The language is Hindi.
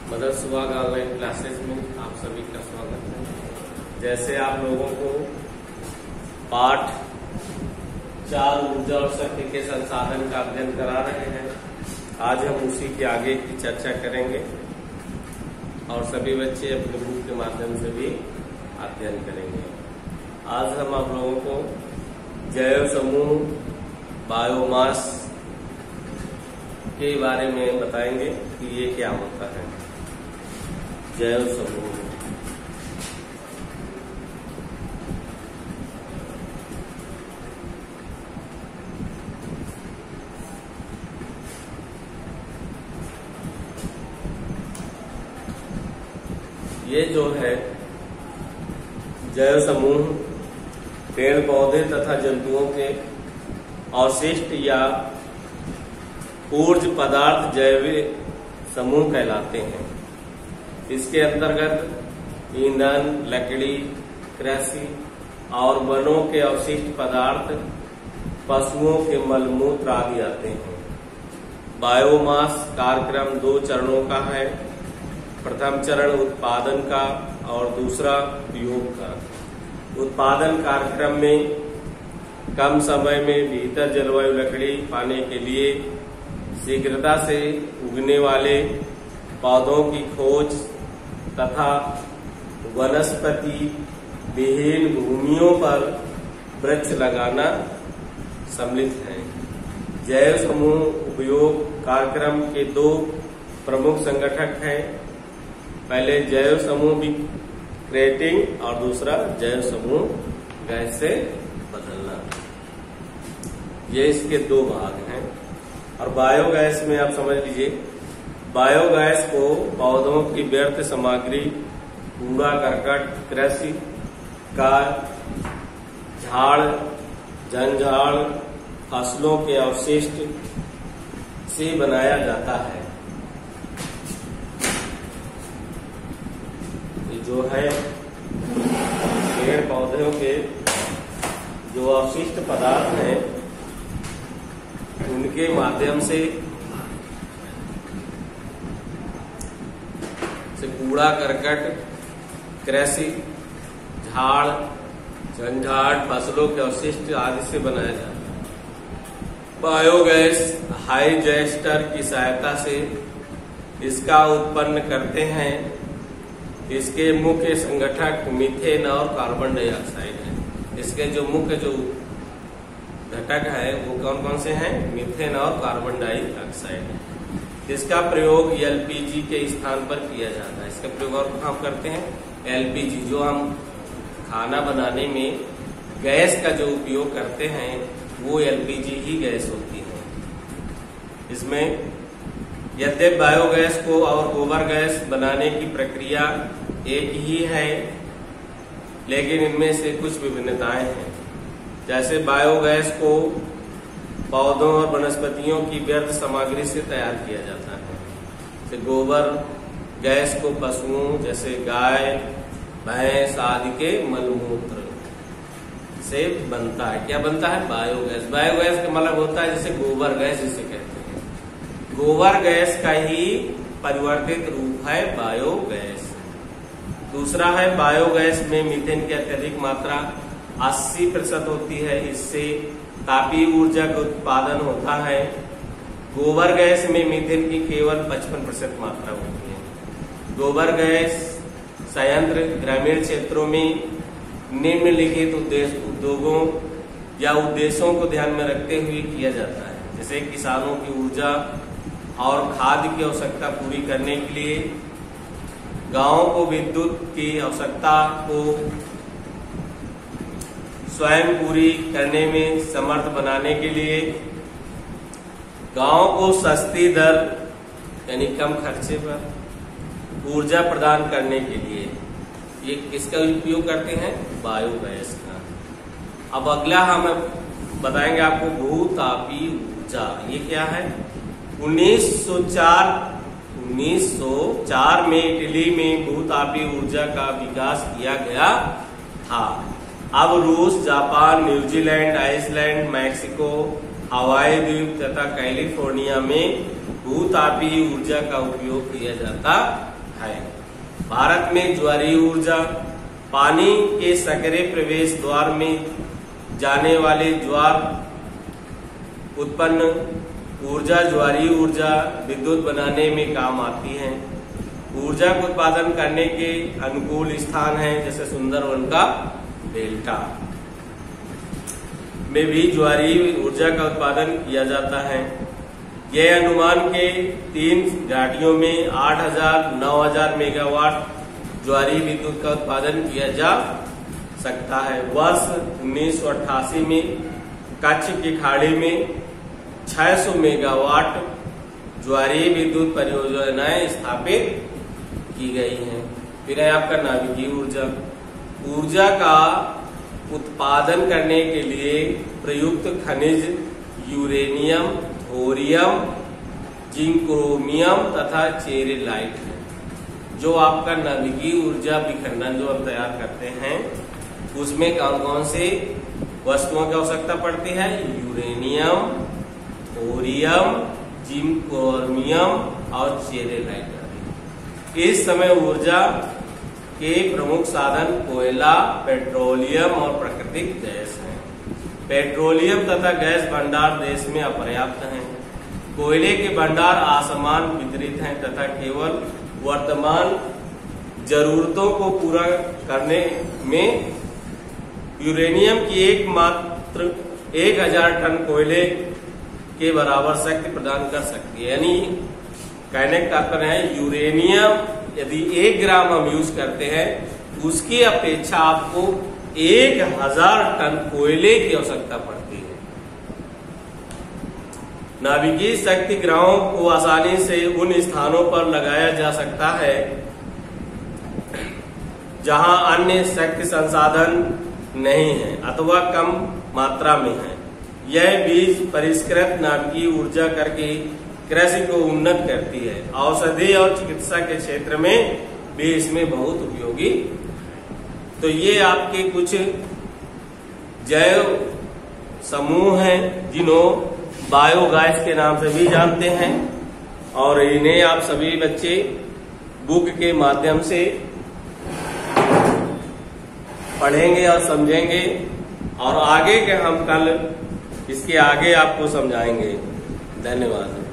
मदर सुहाग ऑनलाइन क्लासेस में आप सभी का स्वागत है। जैसे आप लोगों को पाठ 4 ऊर्जा और शक्ति के संसाधन का अध्ययन करा रहे हैं, आज हम उसी के आगे की चर्चा करेंगे और सभी बच्चे अपने बुक के माध्यम से भी अध्ययन करेंगे। आज हम आप लोगों को जैव समूह बायोमास के बारे में बताएंगे कि ये क्या होता है। जैव समूह ये जो है जैव समूह पेड़ पौधे तथा जंतुओं के अवशिष्ट या ऊर्ज पदार्थ जैव समूह कहलाते हैं। इसके अंतर्गत ईंधन, लकड़ी, कृषि और वनों के अवशिष्ट पदार्थ, पशुओं के मलमूत्र आदि आते हैं। बायोमास कार्यक्रम 2 चरणों का है। प्रथम चरण उत्पादन का और दूसरा उपयोग का। उत्पादन कार्यक्रम में कम समय में बेहतर जलवायु लकड़ी पाने के लिए शीघ्रता से उगने वाले पौधों की खोज तथा वनस्पति विहीन भूमियों पर वृक्ष लगाना सम्मिलित है। जैव समूह उपयोग कार्यक्रम के 2 प्रमुख संगठक हैं। पहले जैव समूह विक्रेटिंग और दूसरा जैव समूह गैस से बदलना। ये इसके 2 भाग हैं। और बायोगैस में आप समझ लीजिए, बायोगैस को पौधों की व्यर्थ सामग्री, कूड़ा करकट, कृषि का झाड़ झंझाड़, फसलों के अवशिष्ट से बनाया जाता है। ये जो है पेड़ पौधों के जो अवशिष्ट पदार्थ हैं उनके माध्यम से कूड़ा करकट, कृषि, झाड़ झंझाड़, फसलों के अवशिष्ट आदि से बनाया जाता है। बायोगैस हाइजेस्टर की सहायता से इसका उत्पन्न करते हैं। इसके मुख्य संगठक मीथेन और कार्बन डाइऑक्साइड है। इसके जो मुख्य जो घटक है वो कौन कौन से हैं? मीथेन और कार्बन डाइऑक्साइड है। इसका प्रयोग एलपीजी के स्थान पर किया जाता है। इसका प्रयोग और कहाँ करते हैं? एलपीजी, जो हम खाना बनाने में गैस का जो उपयोग करते हैं वो एलपीजी ही गैस होती है। इसमें यद्यपि बायोगैस को और गोबर गैस बनाने की प्रक्रिया एक ही है, लेकिन इनमें से कुछ विभिन्नताएं हैं। जैसे बायोगैस को पौधों और वनस्पतियों की व्यर्थ सामग्री से तैयार किया जाता है। जैसे गोबर गैस को पशुओं जैसे गाय, भैंस आदि के मलमूत्र से बनता है। क्या बनता है? बायोगैस। बायोगैस का मतलब होता है जैसे गोबर गैस जिसे कहते हैं। गोबर गैस का ही परिवर्तित रूप है बायोगैस। दूसरा है बायोगैस में मीथेन की अत्यधिक मात्रा 80% होती है। इससे तापीय ऊर्जा का उत्पादन होता है। गोबर गैस में मीथेन की केवल 55% मात्रा होती है। गोबर गैस संयंत्र ग्रामीण क्षेत्रों में निम्नलिखित उद्योगों या उद्देश्यों को ध्यान में रखते हुए किया जाता है। जैसे किसानों की ऊर्जा और खाद्य की आवश्यकता पूरी करने के लिए, गांवों को विद्युत की आवश्यकता को स्वयं पूरी करने में समर्थ बनाने के लिए, गांव को सस्ती दर यानी कम खर्चे पर ऊर्जा प्रदान करने के लिए ये किसका उपयोग करते हैं? बायोगैस का। अब अगला हम बताएंगे आपको भूतापीय ऊर्जा। ये क्या है? 1904 में इटली में भूतापीय ऊर्जा का विकास किया गया था। अब रूस, जापान, न्यूजीलैंड, आइसलैंड, मैक्सिको, हवाई द्वीप तथा कैलिफोर्निया में भूतापीय ऊर्जा का उपयोग किया जाता है। भारत में ज्वारीय ऊर्जा पानी के सकरे प्रवेश द्वार में जाने वाले ज्वार उत्पन्न ऊर्जा ज्वारीय ऊर्जा विद्युत बनाने में काम आती है। ऊर्जा का उत्पादन करने के अनुकूल स्थान हैं जैसे सुंदरवन का डेल्टा में भी ज्वारीय ऊर्जा का उत्पादन किया जाता है। यह अनुमान के 3 घाटियों में 8,000 9,000 मेगावाट ज्वारीय विद्युत का उत्पादन किया जा सकता है। वर्ष 1988 में कच्छ की खाड़ी में 600 मेगावाट ज्वारीय विद्युत परियोजनाएं स्थापित की गई हैं। फिर है आपका नाभिकीय ऊर्जा। ऊर्जा का उत्पादन करने के लिए प्रयुक्त खनिज यूरेनियम, थोरियम, जिंक्रोमियम तथा चेरेलाइट है। जो आपका नाभिकीय ऊर्जा विखंडन जो हम तैयार करते हैं उसमें कौन कौन से वस्तुओं की आवश्यकता पड़ती है? यूरेनियम, थोरियम, जिंक्रोमियम और चेरेलाइट। इस समय ऊर्जा के प्रमुख साधन कोयला, पेट्रोलियम और प्राकृतिक गैस हैं। पेट्रोलियम तथा गैस भंडार देश में अपर्याप्त हैं। कोयले के भंडार असमान वितरित हैं तथा केवल वर्तमान जरूरतों को पूरा करने में यूरेनियम की एकमात्र 1,000 टन कोयले के बराबर शक्ति प्रदान कर सकती है। यानी कहने का तात्पर्य है यूरेनियम यदि 1 ग्राम हम यूज करते हैं उसकी अपेक्षा आपको 1,000 टन कोयले की आवश्यकता पड़ती है। नाभिकीय शक्ति ग्रहों को आसानी से उन स्थानों पर लगाया जा सकता है जहां अन्य शक्ति संसाधन नहीं है अथवा कम मात्रा में है। यह बीज परिष्कृत नाभिकीय ऊर्जा करके कृषि को उन्नत करती है। औषधि और चिकित्सा के क्षेत्र में भी इसमें बहुत उपयोगी। तो ये आपके कुछ जैव समूह हैं जिन्हों बायोगैस के नाम से भी जानते हैं और इन्हें आप सभी बच्चे बुक के माध्यम से पढ़ेंगे और समझेंगे और आगे के हम कल इसके आगे आपको समझाएंगे। धन्यवाद।